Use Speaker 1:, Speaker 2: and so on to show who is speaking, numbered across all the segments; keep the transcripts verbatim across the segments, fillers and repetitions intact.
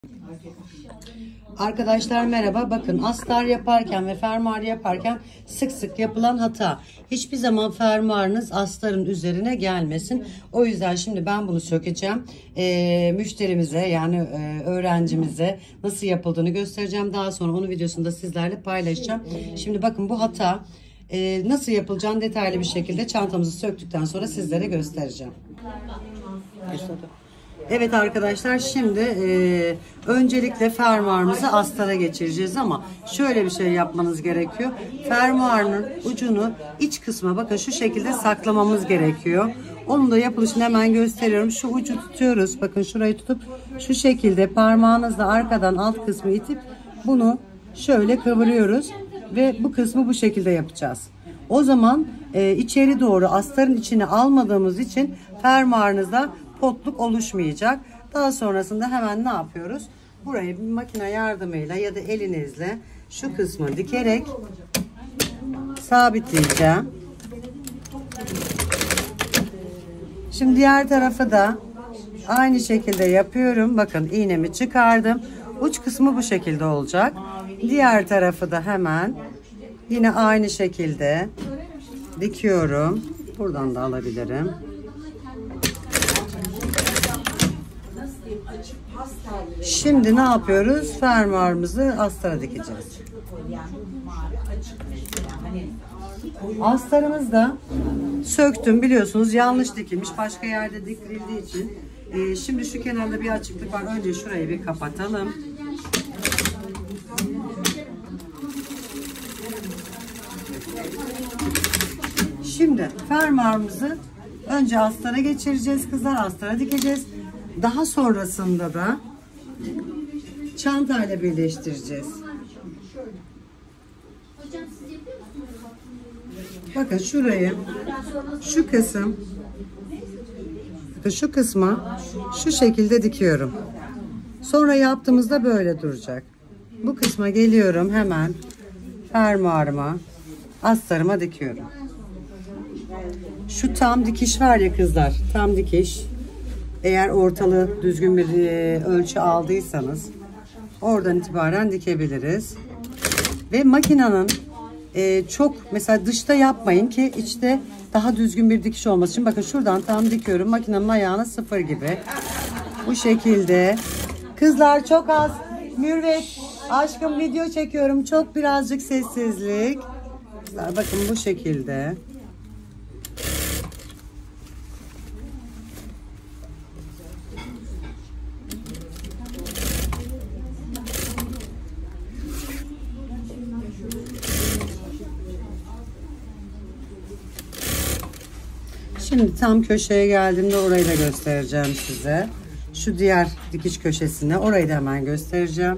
Speaker 1: Arkadaşlar merhaba. Bakın astar yaparken ve fermuar yaparken sık sık yapılan hata. Hiçbir zaman fermuarınız astarın üzerine gelmesin. O yüzden şimdi ben bunu sökeceğim. Ee, müşterimize yani e, öğrencimize nasıl yapıldığını göstereceğim. Daha sonra onun videosunu da sizlerle paylaşacağım. Şimdi bakın bu hata e, nasıl yapılacağını detaylı bir şekilde çantamızı söktükten sonra sizlere göstereceğim. Evet arkadaşlar, şimdi e, öncelikle fermuarımızı astara geçireceğiz ama şöyle bir şey yapmanız gerekiyor. Fermuarın ucunu iç kısma bakın şu şekilde saklamamız gerekiyor. Onun da yapılışını hemen gösteriyorum. Şu ucu tutuyoruz. Bakın şurayı tutup şu şekilde parmağınızla arkadan alt kısmı itip bunu şöyle kıvırıyoruz ve bu kısmı bu şekilde yapacağız. O zaman e, içeri doğru astarın içine almadığımız için fermuarınızda potluk oluşmayacak. Daha sonrasında hemen ne yapıyoruz? Burayı bir makine yardımıyla ya da elinizle şu kısmı dikerek sabitleyeceğim. Şimdi diğer tarafı da aynı şekilde yapıyorum. Bakın iğnemi çıkardım. Uç kısmı bu şekilde olacak. Diğer tarafı da hemen yine aynı şekilde dikiyorum. Buradan da alabilirim. Şimdi ne yapıyoruz? Fermuarımızı astara dikeceğiz. Astarımızı da söktüm, biliyorsunuz yanlış dikilmiş, başka yerde dikildiği için. Ee, şimdi şu kenarda bir açıklık var. Önce şurayı bir kapatalım. Şimdi fermuarımızı önce astara geçireceğiz kızlar, astara dikeceğiz. Daha sonrasında da çantayla birleştireceğiz. Bakın şurayı, şu kısım, bakın şu kısma şu şekilde dikiyorum. Sonra yaptığımızda böyle duracak. Bu kısma geliyorum, hemen fermuarıma, astarıma dikiyorum. Şu tam dikiş var ya kızlar, tam dikiş. Eğer ortalığı düzgün bir e, ölçü aldıysanız oradan itibaren dikebiliriz. Ve makinenin e, çok mesela dışta yapmayın ki içte daha düzgün bir dikiş olması için. Bakın şuradan tam dikiyorum. Makinenin ayağına sıfır gibi. Bu şekilde. Kızlar çok az. Mürvet aşkım video çekiyorum. Çok birazcık sessizlik. Kızlar bakın bu şekilde. Şimdi tam köşeye geldiğimde orayı da göstereceğim size. Şu diğer dikiş köşesine, orayı da hemen göstereceğim.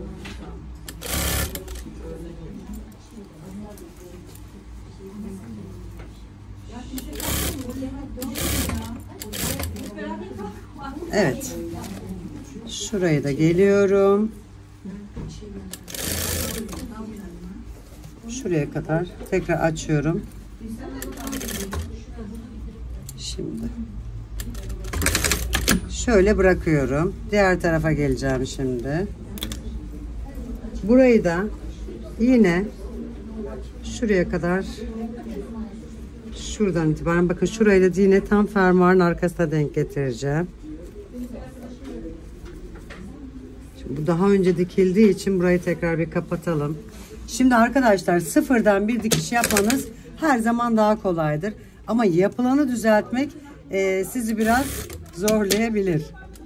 Speaker 1: Evet. Şurayı da geliyorum. Şuraya kadar tekrar açıyorum. Şimdi şöyle bırakıyorum. Diğer tarafa geleceğim şimdi. Burayı da yine şuraya kadar, şuradan itibaren bakın şurayı da yine tam fermuarın arkasına denk getireceğim. Şimdi bu daha önce dikildiği için burayı tekrar bir kapatalım. Şimdi arkadaşlar sıfırdan bir dikiş yapmanız her zaman daha kolaydır. Ama yapılanı düzeltmek e, sizi biraz zorlayabilir.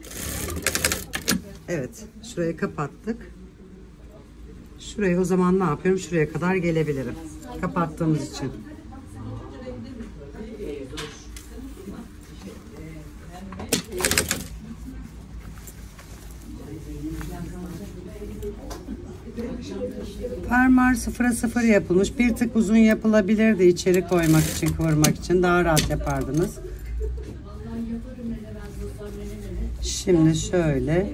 Speaker 1: Evet, şurayı kapattık. Şurayı o zaman ne yapıyorum? Şuraya kadar gelebilirim. Kapattığımız için. Fermuar sıfıra sıfır yapılmış. Bir tık uzun yapılabilirdi içeri koymak için, kıvırmak için. Daha rahat yapardınız. Şimdi şöyle.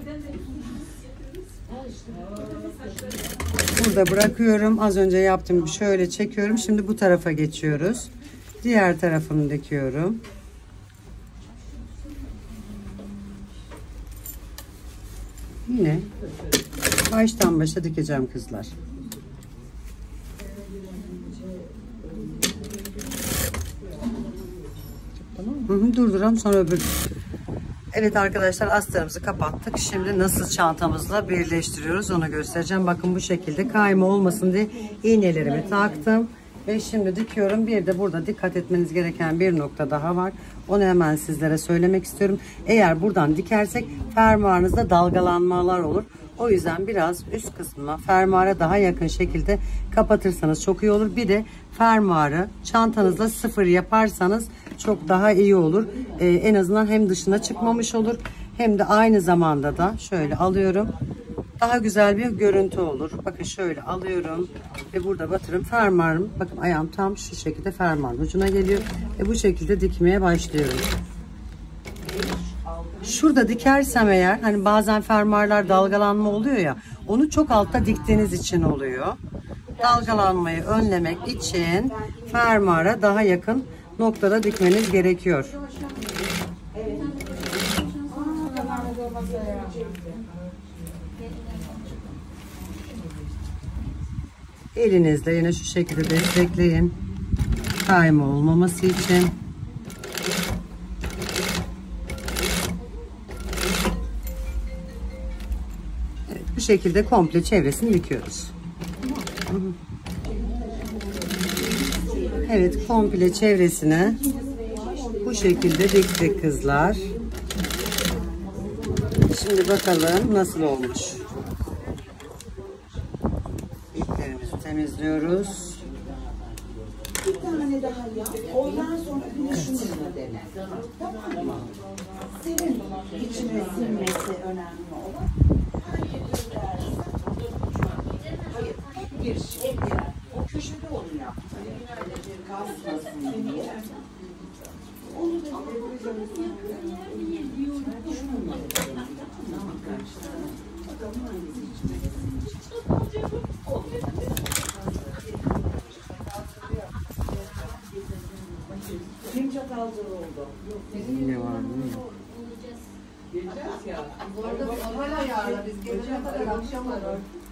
Speaker 1: Burada bırakıyorum. Az önce yaptığım gibi şöyle çekiyorum. Şimdi bu tarafa geçiyoruz. Diğer tarafını dikiyorum. Yine Baştan başa dikeceğim kızlar. Hı hı, durduralım sonra öbür. Evet arkadaşlar, astarımızı kapattık. Şimdi nasıl çantamızla birleştiriyoruz onu göstereceğim. Bakın bu şekilde kayma olmasın diye iğnelerimi taktım. Ve şimdi dikiyorum. Bir de burada dikkat etmeniz gereken bir nokta daha var. Onu hemen sizlere söylemek istiyorum. Eğer buradan dikersek fermuarınızda dalgalanmalar olur. O yüzden biraz üst kısmına fermuara daha yakın şekilde kapatırsanız çok iyi olur. Bir de fermuarı çantanızla sıfır yaparsanız çok daha iyi olur. Ee, en azından hem dışına çıkmamış olur hem de aynı zamanda da şöyle alıyorum. Daha güzel bir görüntü olur. Bakın şöyle alıyorum ve burada batırım fermuarım. Bakın ayağım tam şu şekilde fermuarın ucuna geliyor ve bu şekilde dikmeye başlıyorum. Şurada dikersem eğer, hani bazen fermuarlar dalgalanma oluyor ya, onu çok altta diktiğiniz için oluyor. Dalgalanmayı önlemek için fermuara daha yakın noktada dikmeniz gerekiyor. Elinizle yine şu şekilde destekleyin. Kayma olmaması için. Evet, bu şekilde komple çevresini dikiyoruz. Evet, komple çevresini bu şekilde diktik kızlar. Şimdi bakalım nasıl olmuş. İplerimizi temizliyoruz.
Speaker 2: Bir tane daha yap. Ondan sonra yine şununla dene. Tamam mı? Senin içine sinmesi önemli olan. Hayır, hep bir şey, hep yer. O köşede onu yap. Kasmasın diye. Onu da şununla dene. Tamam, karşıdan. Bakalım hangisi içine sinmesi. Kim çatalcı oldu?
Speaker 1: Ne var mı?
Speaker 2: Geleceğiz ya. Bu arada normal ayarla biz gelene kadar akşam olur.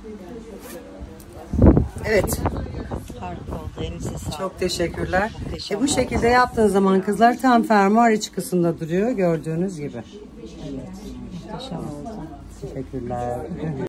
Speaker 1: Evet.
Speaker 3: Harika oldu. Elinize sağlık.
Speaker 1: Çok teşekkürler.
Speaker 3: Muhteşem
Speaker 1: E bu şekilde yaptığınız zaman kızlar tam fermuar iç kısımda duruyor gördüğünüz gibi.
Speaker 3: Muhteşem oldu.
Speaker 1: Teşekkürler.